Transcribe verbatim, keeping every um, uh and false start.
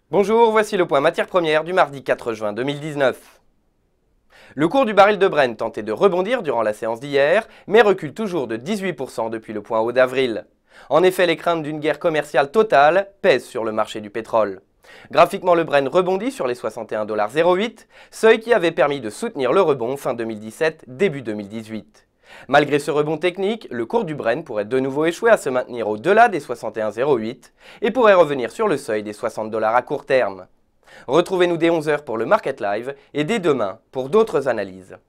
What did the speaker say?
Bonjour, voici le point matière première du mardi quatre juin deux mille dix-neuf. Le cours du baril de Brent tentait de rebondir durant la séance d'hier, mais recule toujours de dix-huit pour cent depuis le point haut d'avril. En effet, les craintes d'une guerre commerciale totale pèsent sur le marché du pétrole. Graphiquement, le Brent rebondit sur les soixante et un virgule zéro huit dollars, seuil qui avait permis de soutenir le rebond fin deux mille dix-sept, début deux mille dix-huit. Malgré ce rebond technique, le cours du Brent pourrait de nouveau échouer à se maintenir au-delà des soixante et un virgule zéro huit et pourrait revenir sur le seuil des soixante dollars à court terme. Retrouvez-nous dès onze heures pour le Market Live et dès demain pour d'autres analyses.